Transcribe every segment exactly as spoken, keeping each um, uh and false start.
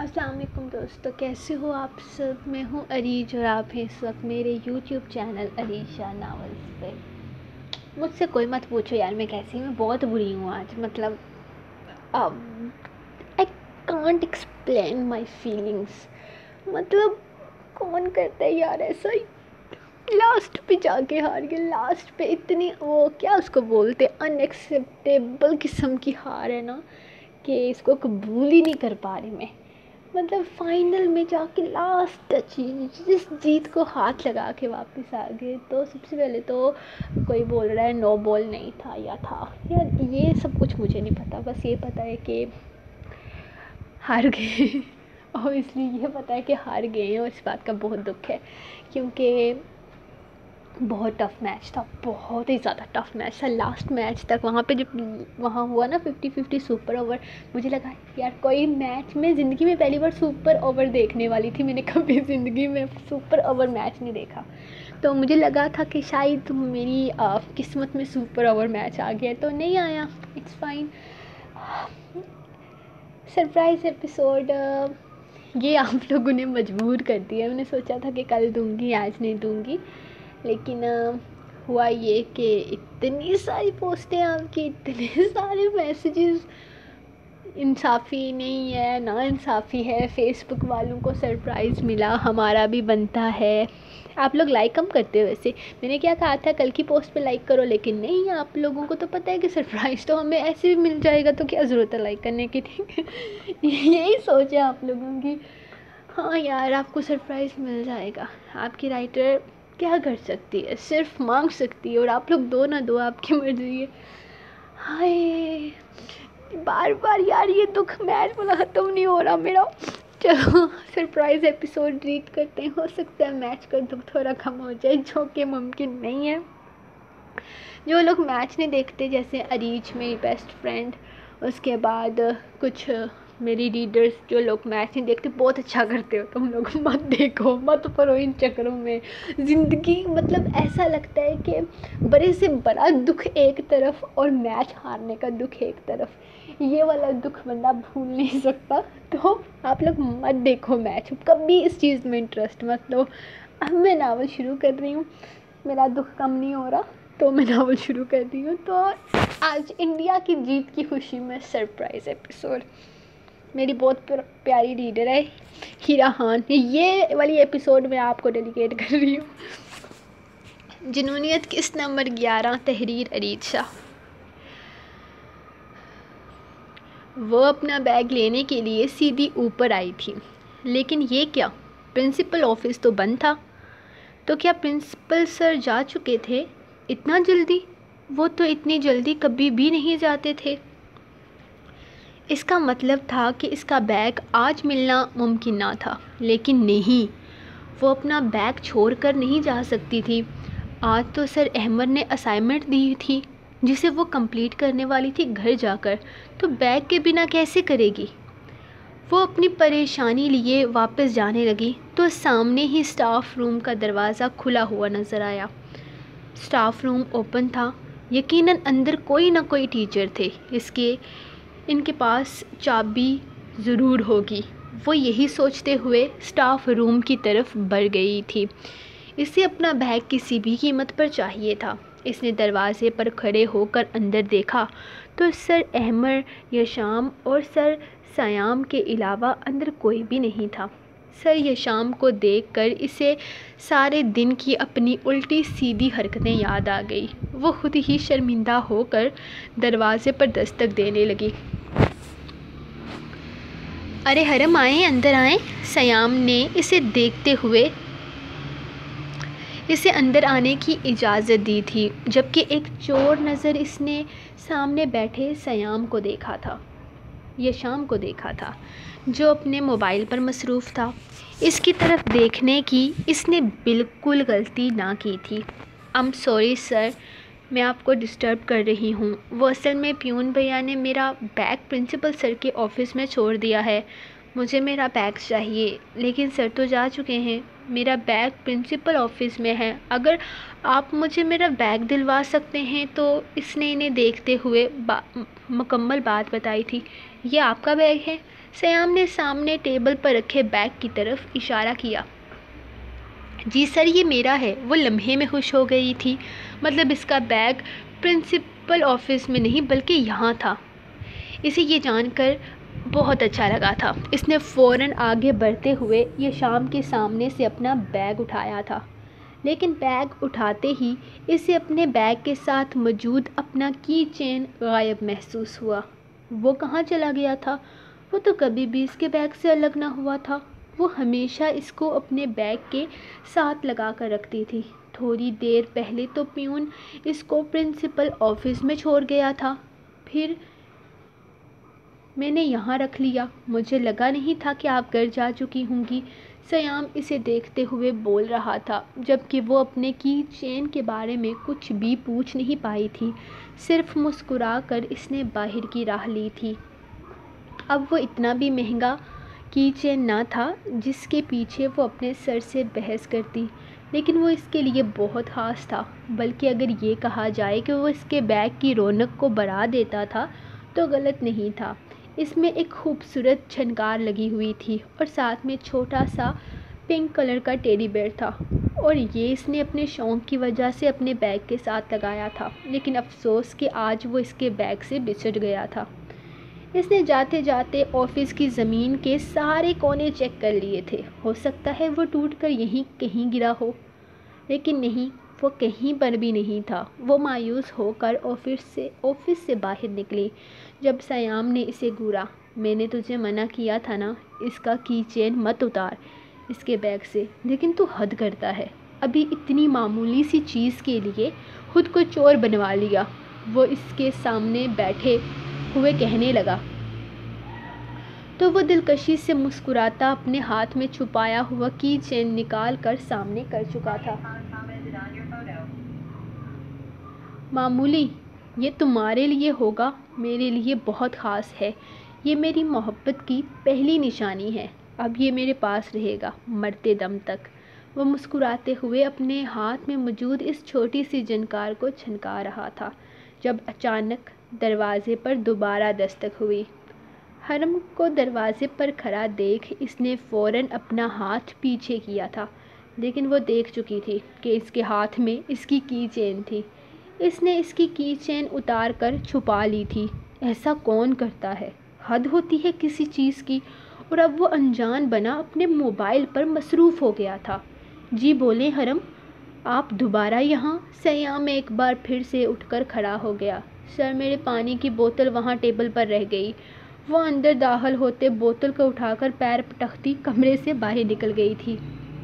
السلام علیکم دوستو، کیسے ہو آپ سب؟ میں ہوں اریج اور آپ ہیں اس وقت میرے YouTube channel Areej Shah novels پہ۔ مجھ سے کوئی مت پوچھو یار میں کیسی ہوں، میں بہت بری ہوں آج۔ مطلب I can't explain my feelings. مطلب کون کرتا ہے یار ایسا ہی؟ لاسٹ پہ جا کے ہار گیا، لاسٹ پہ اتنی وہ کیا اس کو بولتے ان ایکسیپٹیبل قسم کی ہار ہے نا کہ اس کو قبول ہی نہیں کر پا رہی میں۔ مطلب فائنل میں جا کے لاسٹ چیز جس جیت کو ہاتھ لگا کے واپس آ گئے، تو سب سے پہلے تو کوئی بول رہا ہے نو بال نہیں تھا یا تھا، یار یہ سب کچھ مجھے نہیں پتا، بس یہ پتا ہے کہ ہار گئے اور اس لیے یہ پتا ہے کہ ہار گئے ہیں، اور اس بات کا بہت دکھ ہے کیونکہ بہت ٹف میچ تھا، بہت ہی زیادہ ٹف میچ تھا لاسٹ میچ تک۔ وہاں پہ جب وہاں ہوا نا ففٹی ففٹی سپر اوور، مجھے لگا یار کوئی میچ میں زندگی میں پہلی بار سپر اوور دیکھنے والی تھی، میں نے کبھی زندگی میں سپر اوور میچ نہیں دیکھا، تو مجھے لگا تھا کہ شاید میری قسمت میں سپر اوور میچ آ گیا، تو نہیں آیا، اٹس فائن۔ سرپرائز ایپیسوڈ یہ آپ لوگوں نے مجبور کر دیا، میں نے سوچا تھا کہ کل دوں گی، آج نہیں دوں گی، لیکن ہوا یہ کہ اتنی ساری پوسٹیں آپ کی، اتنے سارے میسیجز، انصافی نہیں ہے، نا انصافی ہے، فیس بک والوں کو سرپرائز ملا، ہمارا بھی بنتا ہے۔ آپ لوگ لائک کم کرتے ہو ویسے، میں نے کیا کہا تھا کل کی پوسٹ پہ لائک کرو، لیکن نہیں، آپ لوگوں کو تو پتہ ہے کہ سرپرائز تو ہمیں ایسے بھی مل جائے گا، تو کیا ضرورت ہے لائک کرنے کی، ٹھیک ہے؟ یہی سوچ ہے آپ لوگوں کی۔ ہاں یار آپ کو سرپرائز مل جائے گا، آپ کی رائٹر کیا کر سکتی ہے، صرف مانگ سکتی ہے، اور آپ لوگ دو نہ دو، آپ کی مرضی ہے۔ ہائے بار بار یار یہ دکھ میچ والا ختم نہیں ہو رہا میرا۔ چلو سرپرائز ایپیسوڈ ریڈ کرتے ہیں، ہو سکتا ہے میچ کا دکھ تھوڑا کم ہو جائے، جو کہ ممکن نہیں ہے۔ جو لوگ میچ نہیں دیکھتے جیسے اریج میری بیسٹ فرینڈ، اس کے بعد کچھ میری ریڈرز جو لوگ میچ نہیں دیکھتے، بہت اچھا کرتے ہو تم لوگ، مت دیکھو، مت پڑو ان چکروں میں۔ زندگی مطلب ایسا لگتا ہے کہ بڑے سے بڑا دکھ ایک طرف اور میچ ہارنے کا دکھ ایک طرف، یہ والا دکھ بندہ بھول نہیں سکتا، تو آپ لوگ مت دیکھو میچ، کبھی اس چیز میں انٹرسٹ مت لو۔ اب میں ناول شروع کر رہی ہوں، میرا دکھ کم نہیں ہو رہا، تو میں ناول شروع کر رہی ہوں۔ تو آج انڈیا کی جیت کی خوشی میں سرپرائز ایپیسوڈ، میری بہت پیاری ریڈر ہے ہیرا خان، یہ والی ایپیسوڈ میں آپ کو ڈیڈیکیٹ کر رہی ہوں۔ جنونیت کس نمبر گیارہ، تحریر اریج شاہ۔ وہ اپنا بیگ لینے کے لیے سیدھی اوپر آئی تھی، لیکن یہ کیا، پرنسپل آفس تو بند تھا۔ تو کیا پرنسپل سر جا چکے تھے؟ اتنا جلدی؟ وہ تو اتنی جلدی کبھی بھی نہیں جاتے تھے۔ اس کا مطلب تھا کہ اس کا بیگ آج ملنا ممکن نہ تھا، لیکن نہیں، وہ اپنا بیگ چھوڑ کر نہیں جا سکتی تھی۔ آج تو سر احمد نے اسائنمنٹ دی تھی جسے وہ کمپلیٹ کرنے والی تھی گھر جا کر، تو بیگ کے بنا کیسے کرے گی؟ وہ اپنی پریشانی لیے واپس جانے لگی تو سامنے ہی اسٹاف روم کا دروازہ کھلا ہوا نظر آیا۔ اسٹاف روم اوپن تھا، یقیناً اندر کوئی نہ کوئی ٹیچر تھے، اس کے ان کے پاس چابی ضرور ہوگی، وہ یہی سوچتے ہوئے اسٹاف روم کی طرف بڑھ گئی تھی۔ اسے اپنا بیگ کسی بھی قیمت پر چاہیے تھا۔ اس نے دروازے پر کھڑے ہو کر اندر دیکھا تو سر احمد، یشام اور سر سیام کے علاوہ اندر کوئی بھی نہیں تھا۔ سر یشام کو دیکھ کر اسے سارے دن کی اپنی الٹی سیدھی حرکتیں یاد آ گئی، وہ خود ہی شرمندہ ہو کر دروازے پر دستک دینے لگی۔ ارے حرم آئیں، اندر آئیں، سیام نے اسے دیکھتے ہوئے اسے اندر آنے کی اجازت دی تھی، جبکہ ایک چور نظر اس نے سامنے بیٹھے سیام کو دیکھا تھا، یشام کو دیکھا تھا، جو اپنے موبائل پر مصروف تھا۔ اس کی طرف دیکھنے کی اس نے بالکل غلطی نہ کی تھی۔ آئی ایم سوری سر، میں آپ کو ڈسٹرب کر رہی ہوں، وہ اصل میں پیون بھیا نے میرا بیگ پرنسپل سر کے آفس میں چھوڑ دیا ہے، مجھے میرا بیگ چاہیے، لیکن سر تو جا چکے ہیں۔ میرا بیگ پرنسپل آفس میں ہے، اگر آپ مجھے میرا بیگ دلوا سکتے ہیں تو اس نے انہیں دیکھتے ہوئے با مکمل بات بتائی تھی۔ یہ آپ کا بیگ ہے؟ سیام نے سامنے ٹیبل پر رکھے بیگ کی طرف اشارہ کیا۔ جی سر، یہ میرا ہے۔ وہ لمحے میں خوش ہو گئی تھی، مطلب اس کا بیگ پرنسپل آفس میں نہیں بلکہ یہاں تھا۔ اسے یہ جان کر بہت اچھا لگا تھا۔ اس نے فوراً آگے بڑھتے ہوئے یہ شام کے سامنے سے اپنا بیگ اٹھایا تھا، لیکن بیگ اٹھاتے ہی اسے اپنے بیگ کے ساتھ موجود اپنا کی چین غائب محسوس ہوا۔ وہ کہاں چلا گیا تھا؟ وہ تو کبھی بھی اس کے بیگ سے الگ نہ ہوا تھا۔ وہ ہمیشہ اس کو اپنے بیگ کے ساتھ لگا کر رکھتی تھی۔ تھوڑی دیر پہلے تو پیون اس کو پرنسپل آفس میں چھوڑ گیا تھا، پھر میں نے یہاں رکھ لیا۔ مجھے لگا نہیں تھا کہ آپ گھر جا چکی ہوں گی، سیام اسے دیکھتے ہوئے بول رہا تھا، جبکہ وہ اپنے کی چین کے بارے میں کچھ بھی پوچھ نہیں پائی تھی۔ صرف مسکرا کر اس نے باہر کی راہ لی تھی۔ اب وہ اتنا بھی مہنگا کی چین نہ تھا جس کے پیچھے وہ اپنے سر سے بحث کرتی، لیکن وہ اس کے لیے بہت خاص تھا۔ بلکہ اگر یہ کہا جائے کہ وہ اس کے بیگ کی رونق کو بڑھا دیتا تھا تو غلط نہیں تھا۔ اس میں ایک خوبصورت جھنکار لگی ہوئی تھی اور ساتھ میں چھوٹا سا پنک کلر کا ٹیڈی بیئر تھا، اور یہ اس نے اپنے شوق کی وجہ سے اپنے بیگ کے ساتھ لگایا تھا، لیکن افسوس کہ آج وہ اس کے بیگ سے بچھڑ گیا تھا۔ اس نے جاتے جاتے آفس کی زمین کے سارے کونے چیک کر لیے تھے، ہو سکتا ہے وہ ٹوٹ کر یہیں کہیں گرا ہو، لیکن نہیں، وہ کہیں پر بھی نہیں تھا۔ وہ مایوس ہو کر آفس سے آفس سے باہر نکلی جب سیام نے اسے گھورا۔ میں نے تجھے منع کیا تھا نا، اس کا کی چین مت اتار اس کے بیگ سے، لیکن تو حد کرتا ہے، ابھی اتنی معمولی سی چیز کے لیے خود کو چور بنوا لیا، وہ اس کے سامنے بیٹھے ہوئے کہنے لگا۔ تو وہ دلکشی سے مسکراتا اپنے ہاتھ میں چھپایا ہوا کی چین نکال کر سامنے کر چکا تھا۔ معمولی، یہ تمہارے لیے ہوگا، میرے لیے بہت خاص ہے، یہ میری محبت کی پہلی نشانی ہے، اب یہ میرے پاس رہے گا مرتے دم تک۔ وہ مسکراتے ہوئے اپنے ہاتھ میں موجود اس چھوٹی سی جھنکار کو جھنکا رہا تھا جب اچانک دروازے پر دوبارہ دستک ہوئی۔ حرم کو دروازے پر کھڑا دیکھ اس نے فوراً اپنا ہاتھ پیچھے کیا تھا، لیکن وہ دیکھ چکی تھی کہ اس کے ہاتھ میں اس کی کی چین تھی۔ اس نے اس کی کی چین اتار کر چھپا لی تھی۔ ایسا کون کرتا ہے؟ حد ہوتی ہے کسی چیز کی، اور اب وہ انجان بنا اپنے موبائل پر مصروف ہو گیا تھا۔ جی بولیں حرم، آپ دوبارہ یہاں؟ سیام ایک بار پھر سے اٹھ کر کھڑا ہو گیا۔ سر، میرے پانی کی بوتل وہاں ٹیبل پر رہ گئی۔ وہ اندر داخل ہوتے بوتل کو اٹھا کر پیر پٹکتی کمرے سے باہر نکل گئی تھی۔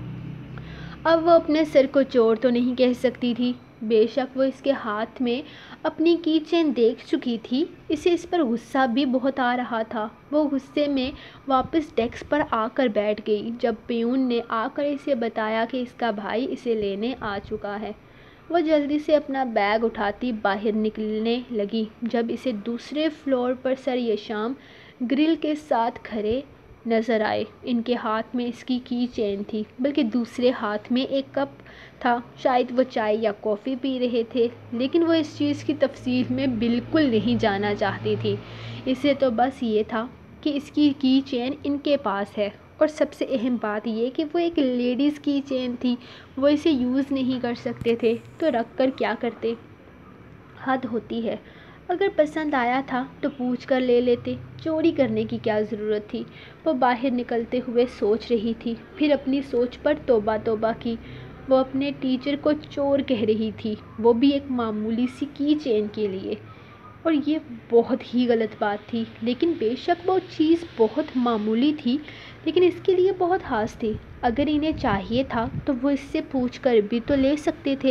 اب وہ اپنے سر کو چور تو نہیں کہہ سکتی تھی، بے شک وہ اس کے ہاتھ میں اپنی کی چین دیکھ چکی تھی۔ اسے اس پر غصہ بھی بہت آ رہا تھا۔ وہ غصے میں واپس ڈیسک پر آ کر بیٹھ گئی جب پیون نے آ کر اسے بتایا کہ اس کا بھائی اسے لینے آ چکا ہے۔ وہ جلدی سے اپنا بیگ اٹھاتی باہر نکلنے لگی جب اسے دوسرے فلور پر سر یشام گرل کے ساتھ کھڑے نظر آئے۔ ان کے ہاتھ میں اس کی کی چین تھی، بلکہ دوسرے ہاتھ میں ایک کپ تھا۔ شاید وہ چائے یا کافی پی رہے تھے، لیکن وہ اس چیز کی تفصیل میں بالکل نہیں جاننا چاہتی تھی۔ اسے تو بس یہ تھا کہ اس کی کی چین ان کے پاس ہے، اور سب سے اہم بات یہ کہ وہ ایک لیڈیز کی چین تھی، وہ اسے یوز نہیں کر سکتے تھے تو رکھ کر کیا کرتے؟ حد ہوتی ہے، اگر پسند آیا تھا تو پوچھ کر لے لیتے، چوری کرنے کی کیا ضرورت تھی؟ وہ باہر نکلتے ہوئے سوچ رہی تھی، پھر اپنی سوچ پر توبہ توبہ کی۔ وہ اپنے ٹیچر کو چور کہہ رہی تھی، وہ بھی ایک معمولی سی کی چین کے لیے، اور یہ بہت ہی غلط بات تھی۔ لیکن بے شک وہ چیز بہت معمولی تھی، لیکن اس کے لیے بہت خاص تھی۔ اگر انہیں چاہیے تھا تو وہ اس سے پوچھ کر بھی تو لے سکتے تھے۔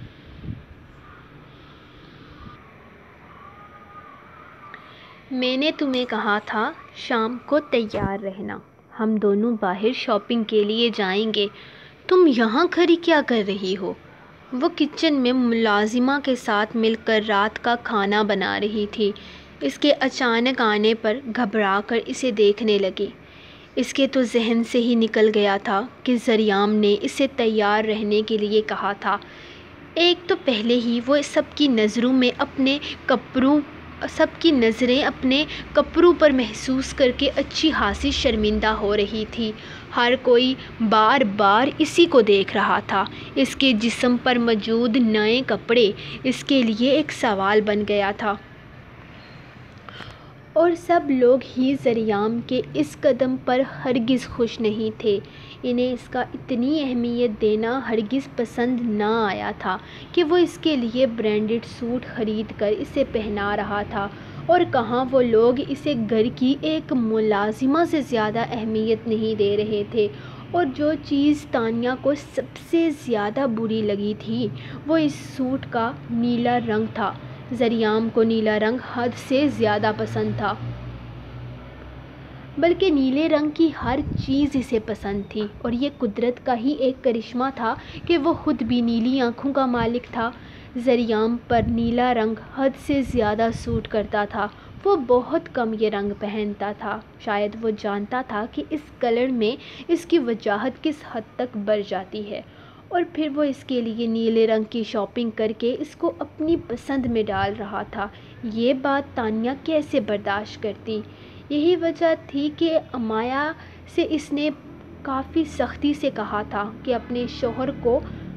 میں نے تمہیں کہا تھا شام کو تیار رہنا، ہم دونوں باہر شاپنگ کے لیے جائیں گے، تم یہاں کھڑی کیا کر رہی ہو؟ وہ کچن میں ملازمہ کے ساتھ مل کر رات کا کھانا بنا رہی تھی۔ اس کے اچانک آنے پر گھبرا کر اسے دیکھنے لگی۔ اس کے تو ذہن سے ہی نکل گیا تھا کہ زریام نے اسے تیار رہنے کے لیے کہا تھا۔ ایک تو پہلے ہی وہ سب کی نظروں میں اپنے کپڑوں سب کی نظریں اپنے کپڑوں پر محسوس کر کے اچھی خاصی شرمندہ ہو رہی تھی۔ ہر کوئی بار بار اسی کو دیکھ رہا تھا۔ اس کے جسم پر موجود نئے کپڑے اس کے لیے ایک سوال بن گیا تھا۔ اور سب لوگ ہی زریام کے اس قدم پر ہرگز خوش نہیں تھے۔ انہیں اس کا اتنی اہمیت دینا ہرگز پسند نہ آیا تھا کہ وہ اس کے لیے برانڈڈ سوٹ خرید کر اسے پہنا رہا تھا، اور کہاں وہ لوگ اسے گھر کی ایک ملازمہ سے زیادہ اہمیت نہیں دے رہے تھے۔ اور جو چیز تانیہ کو سب سے زیادہ بری لگی تھی وہ اس سوٹ کا نیلا رنگ تھا۔ زریام کو نیلا رنگ حد سے زیادہ پسند تھا، بلکہ نیلے رنگ کی ہر چیز اسے پسند تھی، اور یہ قدرت کا ہی ایک کرشمہ تھا کہ وہ خود بھی نیلی آنکھوں کا مالک تھا۔ زریام پر نیلا رنگ حد سے زیادہ سوٹ کرتا تھا۔ وہ بہت کم یہ رنگ پہنتا تھا۔ شاید وہ جانتا تھا کہ اس کلر میں اس کی وجاہت کس حد تک بڑھ جاتی ہے، اور پھر وہ اس کے لیے نیلے رنگ کی شاپنگ کر کے اس کو اپنی پسند میں ڈال رہا تھا۔ یہ بات تانیہ کیسے برداشت کرتی؟ یہی وجہ تھی کہ امایا سے اس نے کافی سختی سے کہا تھا کہ اپنے شوہر کو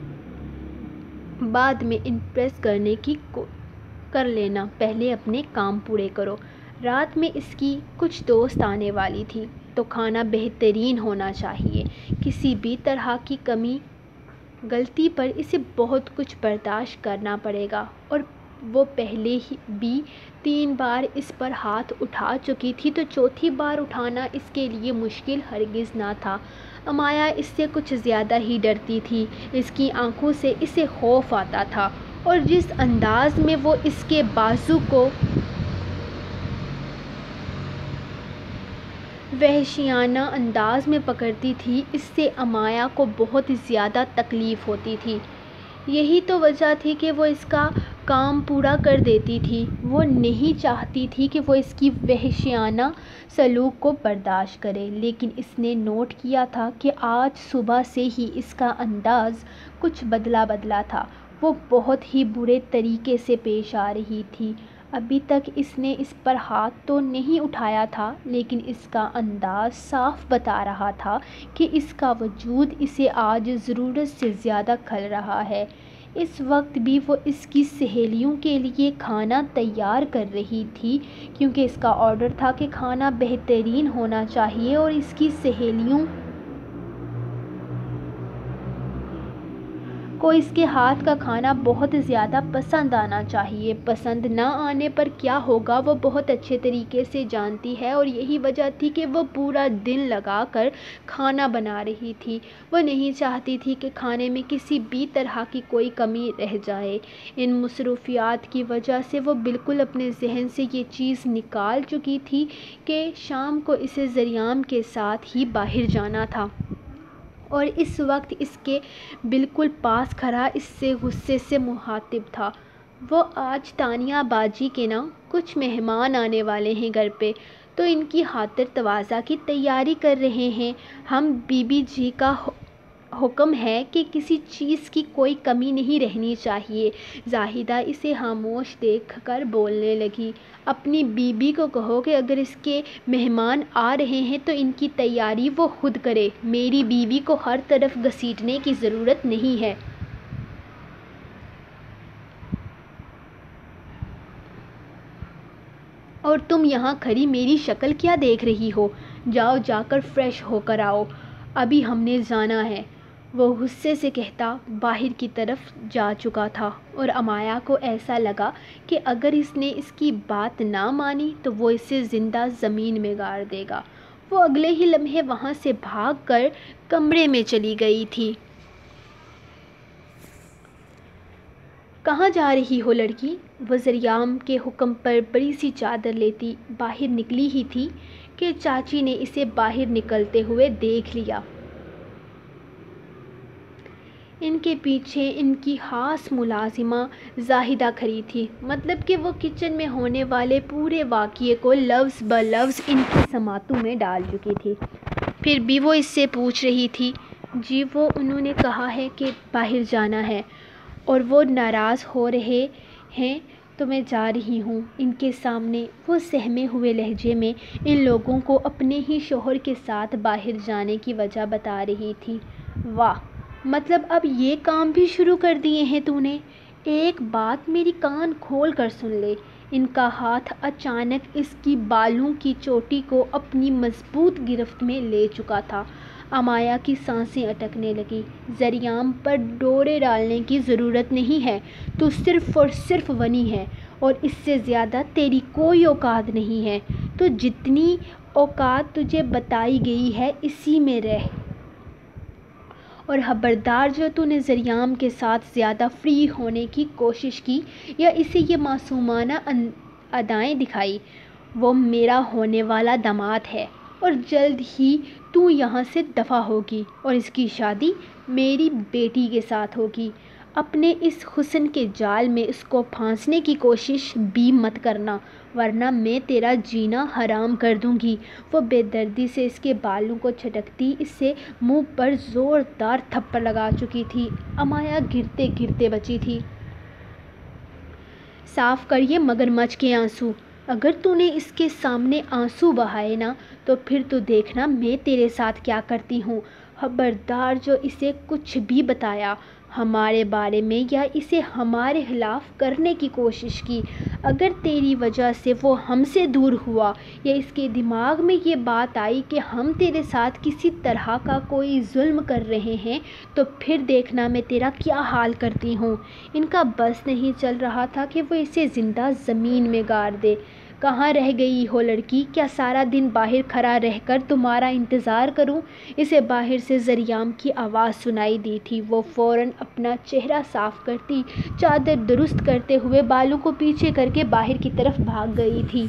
بعد میں امپریس کرنے کی کر لینا، پہلے اپنے کام پورے کرو۔ رات میں اس کی کچھ دوست آنے والی تھی، تو کھانا بہترین ہونا چاہیے۔ کسی بھی طرح کی کمی غلطی پر اسے بہت کچھ برداشت کرنا پڑے گا، اور وہ پہلے بھی تین بار اس پر ہاتھ اٹھا چکی تھی، تو چوتھی بار اٹھانا اس کے لیے مشکل ہرگز نہ تھا۔ امایا اس سے کچھ زیادہ ہی ڈرتی تھی۔ اس کی آنکھوں سے اسے خوف آتا تھا، اور جس انداز میں وہ اس کے بازو کو وحشیانہ انداز میں پکڑتی تھی، اس سے امایا کو بہت زیادہ تکلیف ہوتی تھی۔ یہی تو وجہ تھی کہ وہ اس کا کام پورا کر دیتی تھی۔ وہ نہیں چاہتی تھی کہ وہ اس کی وحشیانہ سلوک کو برداشت کرے، لیکن اس نے نوٹ کیا تھا کہ آج صبح سے ہی اس کا انداز کچھ بدلا بدلا تھا۔ وہ بہت ہی برے طریقے سے پیش آ رہی تھی۔ ابھی تک اس نے اس پر ہاتھ تو نہیں اٹھایا تھا، لیکن اس کا انداز صاف بتا رہا تھا کہ اس کا وجود اسے آج ضرورت سے زیادہ کھل رہا ہے۔ اس وقت بھی وہ اس کی سہیلیوں کے لیے کھانا تیار کر رہی تھی، کیونکہ اس کا آرڈر تھا کہ کھانا بہترین ہونا چاہیے اور اس کی سہیلیوں کو اس کے ہاتھ کا کھانا بہت زیادہ پسند آنا چاہیے۔ پسند نہ آنے پر کیا ہوگا وہ بہت اچھے طریقے سے جانتی ہے، اور یہی وجہ تھی کہ وہ پورا دن لگا کر کھانا بنا رہی تھی۔ وہ نہیں چاہتی تھی کہ کھانے میں کسی بھی طرح کی کوئی کمی رہ جائے۔ ان مصروفیات کی وجہ سے وہ بالکل اپنے ذہن سے یہ چیز نکال چکی تھی کہ شام کو اسے زریام کے ساتھ ہی باہر جانا تھا، اور اس وقت اس کے بالکل پاس کھڑا اس سے غصے سے مخاطب تھا۔ وہ آج تانیہ باجی کے نا کچھ مہمان آنے والے ہیں گھر پہ، تو ان کی خاطر تواضع کی تیاری کر رہے ہیں۔ ہم بی بی جی کا حکم ہے کہ کسی چیز کی کوئی کمی نہیں رہنی چاہیے۔ زاہدہ اسے خاموش دیکھ کر بولنے لگی۔ اپنی بیوی کو کہو کہ اگر اس کے مہمان آ رہے ہیں تو ان کی تیاری وہ خود کرے۔ میری بیوی کو ہر طرف گھسیٹنے کی ضرورت نہیں ہے۔ اور تم یہاں کھڑی میری شکل کیا دیکھ رہی ہو؟ جاؤ جا کر فریش ہو کر آؤ، ابھی ہم نے جانا ہے۔ وہ غصے سے کہتا باہر کی طرف جا چکا تھا، اور امایا کو ایسا لگا کہ اگر اس نے اس کی بات نہ مانی تو وہ اسے زندہ زمین میں گاڑ دے گا۔ وہ اگلے ہی لمحے وہاں سے بھاگ کر کمرے میں چلی گئی تھی۔ کہاں جا رہی ہو لڑکی؟ وہ زریام کے حکم پر بڑی سی چادر لیتی باہر نکلی ہی تھی کہ چاچی نے اسے باہر نکلتے ہوئے دیکھ لیا۔ ان کے پیچھے ان کی خاص ملازمہ زاہدہ کھڑی تھی، مطلب کہ وہ کچن میں ہونے والے پورے واقعے کو لفظ بہ لفظ ان کے سماعتوں میں ڈال چکی تھی۔ پھر بھی وہ اس سے پوچھ رہی تھی۔ جی وہ انہوں نے کہا ہے کہ باہر جانا ہے اور وہ ناراض ہو رہے ہیں تو میں جا رہی ہوں۔ ان کے سامنے وہ سہمے ہوئے لہجے میں ان لوگوں کو اپنے ہی شوہر کے ساتھ باہر جانے کی وجہ بتا رہی تھی۔ واہ، مطلب اب یہ کام بھی شروع کر دیے ہیں تو نے؟ ایک بات میری کان کھول کر سن لے۔ ان کا ہاتھ اچانک اس کی بالوں کی چوٹی کو اپنی مضبوط گرفت میں لے چکا تھا۔ امایا کی سانسیں اٹکنے لگیں۔ زریام پر ڈورے ڈالنے کی ضرورت نہیں ہے، تو صرف اور صرف ونی ہے اور اس سے زیادہ تیری کوئی اوقات نہیں ہے، تو جتنی اوقات تجھے بتائی گئی ہے اسی میں رہ، اور خبردار جو تو نے زریام کے ساتھ زیادہ فری ہونے کی کوشش کی یا اسے یہ معصومانہ ادائیں دکھائی، وہ میرا ہونے والا داماد ہے اور جلد ہی تو یہاں سے دفع ہوگی اور اس کی شادی میری بیٹی کے ساتھ ہوگی۔ اپنے اس حسن کے جال میں اس کو پھانسنے کی کوشش بھی مت کرنا، ورنہ میں تیرا جینا حرام کر دوں گی۔ وہ بے دردی سے اس کے بالوں کو جھٹکتی اسے منہ پر زوردار تھپڑ لگا چکی تھی۔ امایا گرتے گرتے بچی تھی۔ صاف کر یہ مگرمچھ کے آنسو۔ اگر تو نے اس کے سامنے آنسو بہائے نا تو پھر تو دیکھنا میں تیرے ساتھ کیا کرتی ہوں۔ خبردار جو اسے کچھ بھی بتایا ہمارے بارے میں یا اسے ہمارے خلاف کرنے کی کوشش کی، اگر تیری وجہ سے وہ ہم سے دور ہوا یا اس کے دماغ میں یہ بات آئی کہ ہم تیرے ساتھ کسی طرح کا کوئی ظلم کر رہے ہیں، تو پھر دیکھنا میں تیرا کیا حال کرتی ہوں۔ ان کا بس نہیں چل رہا تھا کہ وہ اسے زندہ زمین میں گاڑ دے۔ کہاں رہ گئی ہو لڑکی؟ کیا سارا دن باہر کھڑا رہ کر تمہارا انتظار کروں؟ اسے باہر سے زریام کی آواز سنائی دی تھی۔ وہ فوراً اپنا چہرہ صاف کرتی، چادر درست کرتے ہوئے بالوں کو پیچھے کر کے باہر کی طرف بھاگ گئی تھی۔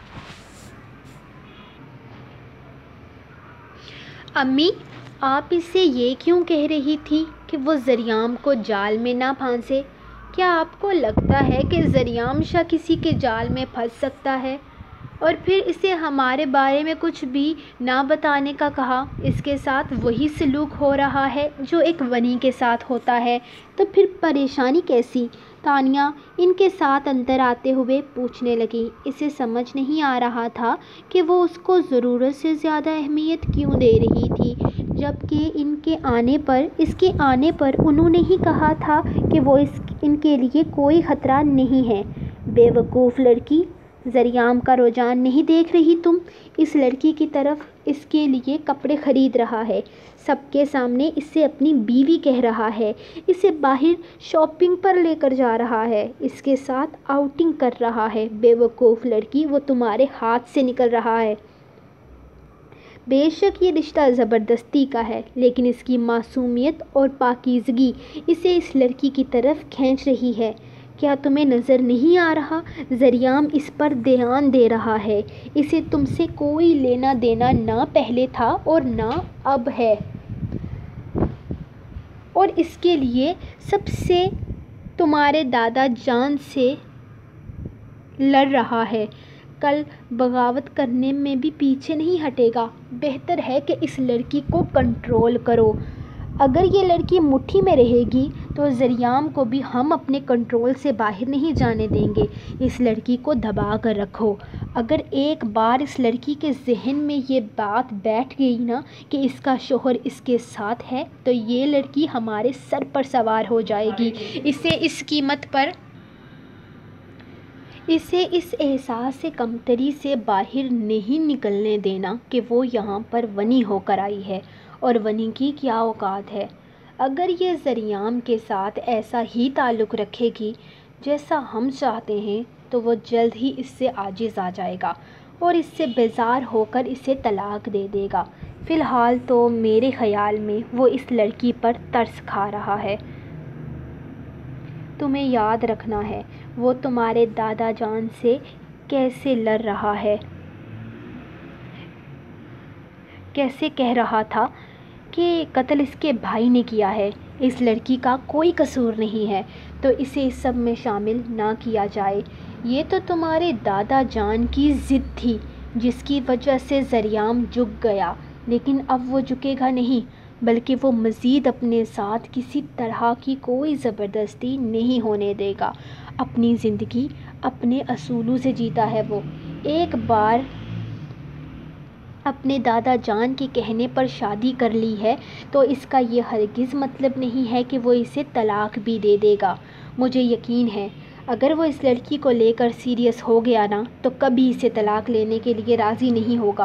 امی، آپ اسے یہ کیوں کہہ رہی تھی کہ وہ زریام کو جال میں نہ پھانسے؟ کیا آپ کو لگتا ہے کہ زریام شاہ کسی کے جال میں پھنس سکتا ہے؟ اور پھر اسے ہمارے بارے میں کچھ بھی نہ بتانے کا کہا۔ اس کے ساتھ وہی سلوک ہو رہا ہے جو ایک ونی کے ساتھ ہوتا ہے، تو پھر پریشانی کیسی؟ تانیہ ان کے ساتھ اندر آتے ہوئے پوچھنے لگی۔ اسے سمجھ نہیں آ رہا تھا کہ وہ اس کو ضرورت سے زیادہ اہمیت کیوں دے رہی تھی، جبکہ ان کے آنے پر اس کے آنے پر انہوں نے ہی کہا تھا کہ وہ اس ان کے لیے کوئی خطرہ نہیں ہے۔ بے وقوف لڑکی، زریام کا رجحان نہیں دیکھ رہی تم؟ اس لڑکی کی طرف اس کے لیے کپڑے خرید رہا ہے، سب کے سامنے اسے اپنی بیوی کہہ رہا ہے، اسے باہر شاپنگ پر لے کر جا رہا ہے، اس کے ساتھ آؤٹنگ کر رہا ہے۔ بے وقوف لڑکی، وہ تمہارے ہاتھ سے نکل رہا ہے۔ بے شک یہ رشتہ زبردستی کا ہے، لیکن اس کی معصومیت اور پاکیزگی اسے اس لڑکی کی طرف کھینچ رہی ہے۔ کیا تمہیں نظر نہیں آ رہا؟ زریام اس پر دھیان دے رہا ہے۔ اسے تم سے کوئی لینا دینا نہ پہلے تھا اور نہ اب ہے، اور اس کے لیے سب سے تمہارے دادا جان سے لڑ رہا ہے۔ کل بغاوت کرنے میں بھی پیچھے نہیں ہٹے گا۔ بہتر ہے کہ اس لڑکی کو کنٹرول کرو۔ اگر یہ لڑکی مٹھی میں رہے گی تو زریام کو بھی ہم اپنے کنٹرول سے باہر نہیں جانے دیں گے۔ اس لڑکی کو دبا کر رکھو۔ اگر ایک بار اس لڑکی کے ذہن میں یہ بات بیٹھ گئی نا کہ اس کا شوہر اس کے ساتھ ہے، تو یہ لڑکی ہمارے سر پر سوار ہو جائے گی۔ اسے اس قیمت پر اسے اس احساس سے کمتری سے باہر نہیں نکلنے دینا کہ وہ یہاں پر ونی ہو کر آئی ہے، اور ونی کی کیا اوقات ہے۔ اگر یہ زریام کے ساتھ ایسا ہی تعلق رکھے گی جیسا ہم چاہتے ہیں، تو وہ جلد ہی اس سے عاجز آ جائے گا اور اس سے بیزار ہو کر اسے طلاق دے دے گا۔ فی الحال تو میرے خیال میں وہ اس لڑکی پر ترس کھا رہا ہے۔ تمہیں یاد رکھنا ہے وہ تمہارے دادا جان سے کیسے لڑ رہا ہے، کیسے کہہ رہا تھا کہ قتل اس کے بھائی نے کیا ہے۔ اس لڑکی کا کوئی قصور نہیں ہے، تو اسے اس سب میں شامل نہ کیا جائے۔ یہ تو تمہارے دادا جان کی ضد تھی جس کی وجہ سے زریام جھک گیا۔ لیکن اب وہ جھکے گا نہیں، بلکہ وہ مزید اپنے ساتھ کسی طرح کی کوئی زبردستی نہیں ہونے دے گا۔ اپنی زندگی اپنے اصولوں سے جیتا ہے وہ۔ ایک بار اپنے دادا جان کے کہنے پر شادی کر لی ہے تو اس کا یہ ہرگز مطلب نہیں ہے کہ وہ اسے طلاق بھی دے دے گا۔ مجھے یقین ہے اگر وہ اس لڑکی کو لے کر سیریس ہو گیا نا تو کبھی اسے طلاق لینے کے لیے راضی نہیں ہوگا۔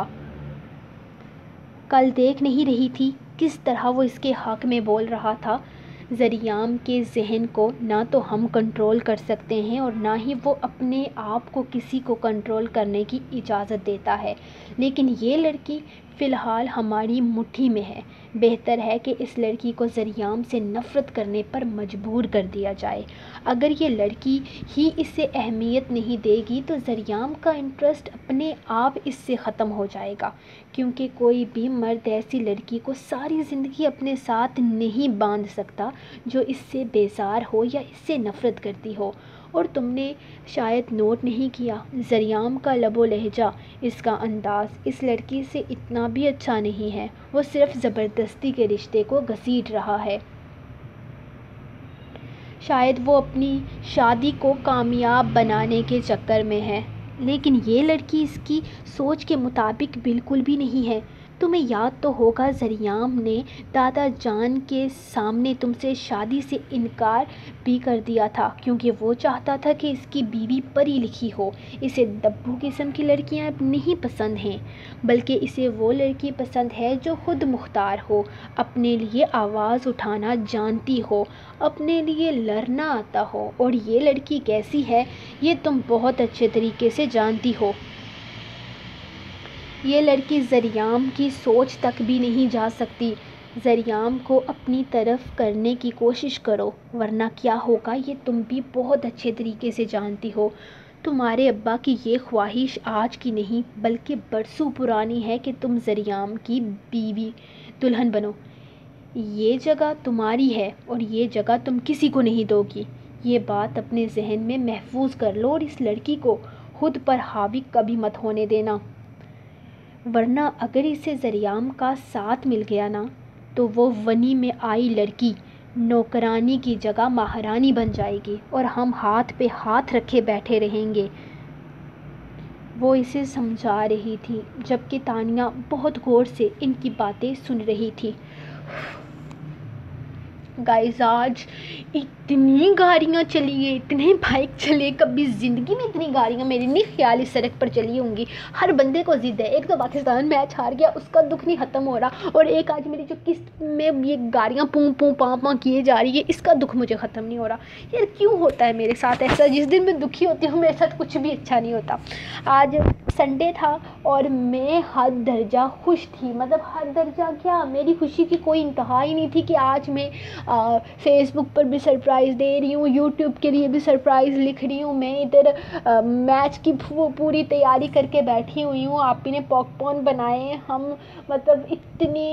کل دیکھ نہیں رہی تھی کس طرح وہ اس کے حق میں بول رہا تھا۔ ذریعام کے ذہن کو نہ تو ہم کنٹرول کر سکتے ہیں اور نہ ہی وہ اپنے آپ کو کسی کو کنٹرول کرنے کی اجازت دیتا ہے، لیکن یہ لڑکی فی الحال ہماری مٹھی میں ہے۔ بہتر ہے کہ اس لڑکی کو ذریعام سے نفرت کرنے پر مجبور کر دیا جائے۔ اگر یہ لڑکی ہی اسے اہمیت نہیں دے گی تو ذریعام کا انٹرسٹ اپنے آپ اس سے ختم ہو جائے گا، کیونکہ کوئی بھی مرد ایسی لڑکی کو ساری زندگی اپنے ساتھ نہیں باندھ سکتا جو اس سے بیزار ہو یا اس سے نفرت کرتی ہو۔ اور تم نے شاید نوٹ نہیں کیا، ذریعام کا لب و لہجہ، اس کا انداز اس لڑکی سے اتنا بھی اچھا نہیں ہے۔ وہ صرف زبردستی کے رشتے کو گھسیٹ رہا ہے۔ شاید وہ اپنی شادی کو کامیاب بنانے کے چکر میں ہے، لیکن یہ لڑکی اس کی سوچ کے مطابق بالکل بھی نہیں ہے۔ تمہیں یاد تو ہوگا ذریعام نے دادا جان کے سامنے تم سے شادی سے انکار بھی کر دیا تھا، کیونکہ وہ چاہتا تھا کہ اس کی بیوی پڑھی لکھی ہو۔ اسے دبو قسم کی لڑکیاں اب نہیں پسند ہیں، بلکہ اسے وہ لڑکی پسند ہے جو خود مختار ہو، اپنے لیے آواز اٹھانا جانتی ہو، اپنے لیے لڑنا آتا ہو۔ اور یہ لڑکی کیسی ہے یہ تم بہت اچھے طریقے سے جانتی ہو۔ یہ لڑکی ذریعام کی سوچ تک بھی نہیں جا سکتی۔ ذریعام کو اپنی طرف کرنے کی کوشش کرو، ورنہ کیا ہوگا یہ تم بھی بہت اچھے طریقے سے جانتی ہو۔ تمہارے ابا کی یہ خواہش آج کی نہیں بلکہ برسوں پرانی ہے کہ تم ذریعام کی بیوی دلہن بنو۔ یہ جگہ تمہاری ہے اور یہ جگہ تم کسی کو نہیں دو گی۔ یہ بات اپنے ذہن میں محفوظ کر لو اور اس لڑکی کو خود پر حاوی کبھی مت ہونے دینا، ورنہ اگر اسے ذریعام کا ساتھ مل گیا نا تو وہ ونی میں آئی لڑکی نوکرانی کی جگہ مہارانی بن جائے گی اور ہم ہاتھ پہ ہاتھ رکھے بیٹھے رہیں گے۔ وہ اسے سمجھا رہی تھی جبکہ تانیہ بہت غور سے ان کی باتیں سن رہی تھی۔ گائز آج اتنی گاڑیاں چلی ہیں، اتنے بائک چلے، کبھی زندگی میں اتنی گاڑیاں میری نہیں خیال اس سڑک پر چلی ہوں گی۔ ہر بندے کو ضد ہے، ایک تو پاکستان میچ ہار گیا اس کا دکھ نہیں ختم ہو رہا، اور ایک آج میری جو قسط میں یہ گاڑیاں پوں پوں پاں پاں کیے جا رہی ہے اس کا دکھ مجھے ختم نہیں ہو رہا۔ یار کیوں ہوتا ہے میرے ساتھ ایسا؟ جس دن میں دکھی ہوتی ہوں میرے ساتھ کچھ بھی اچھا نہیں ہوتا۔ آج سنڈے تھا اور میں حد درجہ خوش تھی، مطلب حد درجہ کیا، میری خوشی کی کوئی انتہا ہی نہیں تھی کہ آج میں فیس بک پر بھی سرپرائز دے رہی ہوں، یوٹیوب کے لیے بھی سرپرائز لکھ رہی ہوں، میں ادھر میچ کی پوری تیاری کر کے بیٹھی ہوئی ہوں، آپ ہی نے پاپ کارن بنائے، ہم مطلب اتنے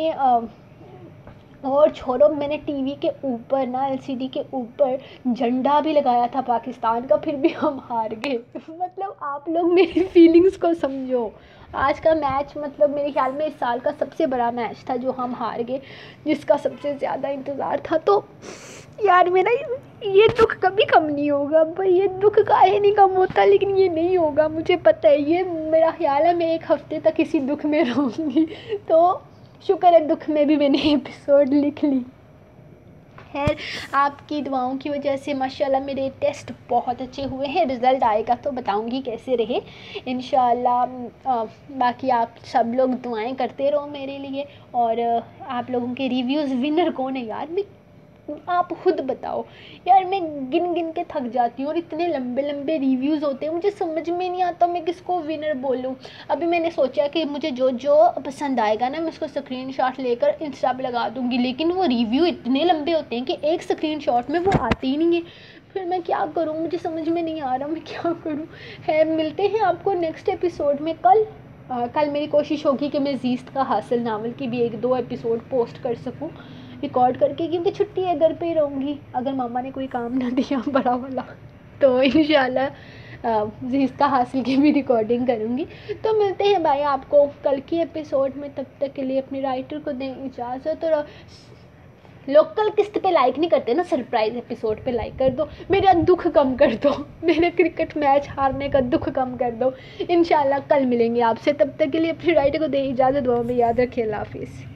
اور چھوڑو، میں نے ٹی وی کے اوپر نا ایل سی ڈی کے اوپر جھنڈا بھی لگایا تھا پاکستان کا، پھر بھی ہم ہار گئے۔ مطلب آپ لوگ میری فیلنگز کو سمجھو۔ آج کا میچ مطلب میرے خیال میں اس سال کا سب سے بڑا میچ تھا جو ہم ہار گئے، جس کا سب سے زیادہ انتظار تھا۔ تو یار میرا یہ دکھ کبھی کم نہیں ہوگا بھائی، یہ دکھ کاہے نہیں کم ہوتا، لیکن یہ نہیں ہوگا مجھے پتہ ہے، یہ میرا خیال ہے میں ایک ہفتے تک اسی دکھ میں رہوں گی۔ تو شکر ہے دکھ میں بھی میں نے ایپیسوڈ لکھ لی۔ خیر آپ کی دعاؤں کی وجہ سے ماشاءاللہ میرے ٹیسٹ بہت اچھے ہوئے ہیں، رزلٹ آئے گا تو بتاؤں گی کیسے رہے انشاءاللہ۔ باقی آپ سب لوگ دعائیں کرتے رہو میرے لیے، اور آپ لوگوں کے ریویوز، ونر کون ہے یار میں آپ خود بتاؤ یار، میں گن گن کے تھک جاتی ہوں اور اتنے لمبے لمبے ریویوز ہوتے ہیں، مجھے سمجھ میں نہیں آتا میں کس کو ونر بولوں۔ ابھی میں نے سوچا کہ مجھے جو جو پسند آئے گا نا میں اس کو اسکرین شاٹ لے کر انسٹا پہ لگا دوں گی، لیکن وہ ریویو اتنے لمبے ہوتے ہیں کہ ایک اسکرین شاٹ میں وہ آتے ہی نہیں ہیں، پھر میں کیا کروں، مجھے سمجھ میں نہیں آ رہا میں کیا کروں۔ ہے ملتے ہیں آپ کو نیکسٹ ایپیسوڈ میں کل۔ آ, کل میری کوشش ہوگی کہ میں زیست کا حاصل ناول کی بھی ایک دو ایپیسوڈ پوسٹ کر سکوں ریکارڈ کر کے، کیونکہ چھٹی ہے گھر پہ ہی رہوں گی، اگر ماما نے کوئی کام نہ دیا بڑا والا تو انشاءاللہ زیستہ حاصل کی بھی ریکارڈنگ کروں گی. تو ملتے ہیں بھائی آپ کو کل کی ایپیسوڈ میں. تب تک کے لیے اپنے رائٹر کو دیں اجازت. اور لوکل قسط پہ لائک نہیں کرتے نا, سرپرائز ایپیسوڈ پہ لائک کر دو, میرا دکھ کم کر دو, میرے کرکٹ میچ ہارنے کا دکھ کم کر دو. انشاءاللہ کل ملیں گے آپ سے. تب تک کے لیے اپنی رائٹر کو دیں اجازت. دعاؤں میں یاد رکھیں. اللہ حافظ.